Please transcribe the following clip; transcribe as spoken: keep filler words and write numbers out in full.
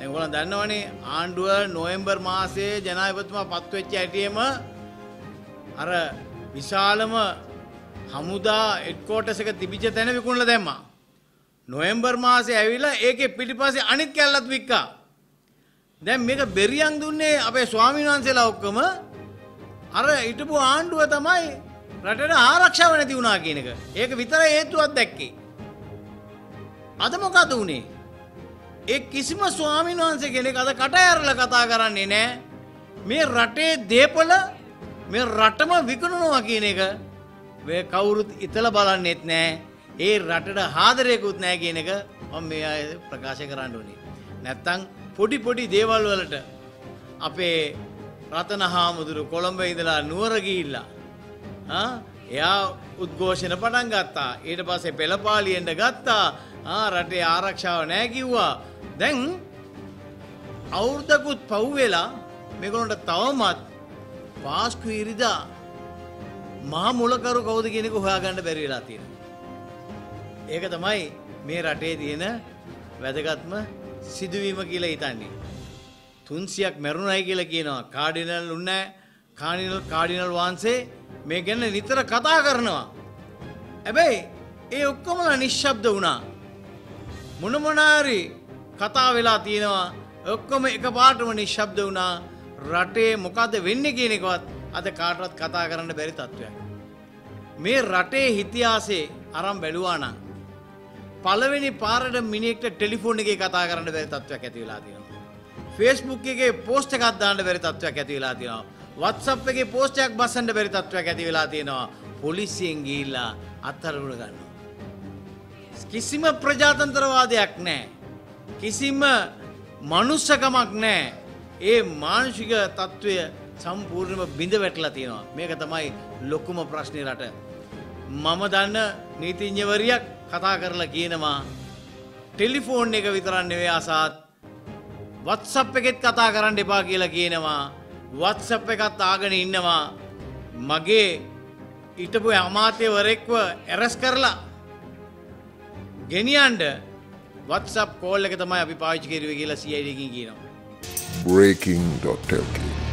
දැන් ඔයගොල්ලෝ දන්නවනේ ආණ්ඩුව නොවැම්බර් මාසයේ ජනාධිපතිතුමා පත් වෙච්ච හැටියෙම අර විශාලම හමුදා හෙඩ්ක්වෝටර්ස් එක තිබිච්ච තැන විකුණලා දැම්මා. නොවැම්බර් මාසේ ඇවිල්ලා ඒකේ පිටිපස්සේ අනිත් කැල්ලත් වික්කා. දැන් මේක බෙරියන් දුන්නේ අපේ ස්වාමීන් වහන්සේලා ඔක්කොම අර හිටපු ආණ්ඩුව තමයි රටට ආරක්ෂාව නැති වුණා කියන එක. ඒක විතරයි හේතුවක් දැක්කේ. අද මොකද උනේ? ඒ කිසිම ස්වාමීන් වහන්සේ කෙනෙක් අද කට ඇරලා කතා කරන්නේ නැහැ. මේ රටේ දේපල මේ රටම විකුණනවා කියන එක මේ කවුරුත් ඉතලා බලන්නෙත් නැහැ. ඒ රටට ආදරයකුත් නැහැ කියන එක මම මේ අය ප්‍රකාශ කරන්න ඕනේ. නැත්තම් පොඩි පොඩි දේවල් වලට අපේ රතන හාමුදුරු කොළඹ ඉඳලා නුවර ගිහිල්ලා ආ එයා උද්ඝෝෂණ පටන් ගත්තා. ඊට පස්සේ පෙළපාලියෙන්ද ගත්තා. ආ රටේ ආරක්ෂාව නැහැ කිව්වා. දැන් අවුරුද්දකුත් පහු වෙලා මේගොල්ලන්ට තවමත් පාස්කු ඉරිදා මහා මුලකරු කවුද කියන එක හොයාගන්න බැරි වෙලා තියෙනවා. ඒක තමයි මේ රටේ තියෙන වැදගත්ම සිදුවීම කියලා හිතන්නේ. තුන්සියක් මැරුණයි කියලා කියනවා. කාඩිනල් උන්නේ කාඩිනල් කාඩිනල් වහන්සේ මේ ගැන නිතර කතා කරනවා. හැබැයි ඒ ඔක්කොමලා නිශ්ශබ්ද වුණා. මොන මොනාරි කතා වෙලා තියෙනවා. ඔක්කොම එකපාරටම නිශ්ශබ්ද වුණා. රටේ මොකද වෙන්නේ කියන එකවත් අද කාටවත් කතා කරන්න බැරි තත්ත්වයක්. මේ රටේ ඉතිහාසයේ අරන් බැලුවා නම් පළවෙනි පාරට මිනිහෙක්ට ටෙලිෆෝන් එකේ කතා කරන්න බැරි තත්ත්වයක් ඇති වෙලා තියෙනවා. Facebook එකේ පෝස්ට් එකක් දාන්න බැරි තත්ත්වයක් ඇති වෙලා තියෙනවා. WhatsApp එකේ පෝස්ට් එකක් බස්සන්න බැරි තත්ත්වයක් ඇති වෙලා තියෙනවා. පොලිසියෙන් ගිහිල්ලා අත්අඩංගුවට ගන්නවා. කිසිම ප්‍රජාතන්ත්‍රවාදයක් නැහැ. කිසිම මනුස්සකමක් නැහැ. ඒ මානසික තත්ත්වය සම්පූර්ණයෙන්ම බිඳ වැටලා තියෙනවා. මේක තමයි ලොකුම ප්‍රශ්නේ රට. මම දන්න නීතිඥවරියක් කතා කරලා කියනවා ටෙලිෆෝන් එක විතරක් නෙවෙයි අසත් WhatsApp එකෙත් කතා කරන්න එපා කියලා කියනවා. WhatsApp එකත් ආගෙන ඉන්නවා. මගේ ඊටපු අමාත්‍යවරයෙක්ව ඇරස් කරලා ගෙනියන්න WhatsApp කෝල් එක තමයි අපි පාවිච්චි කරුවේ කියලා C I D එකකින් කියනවා. breaking dot L K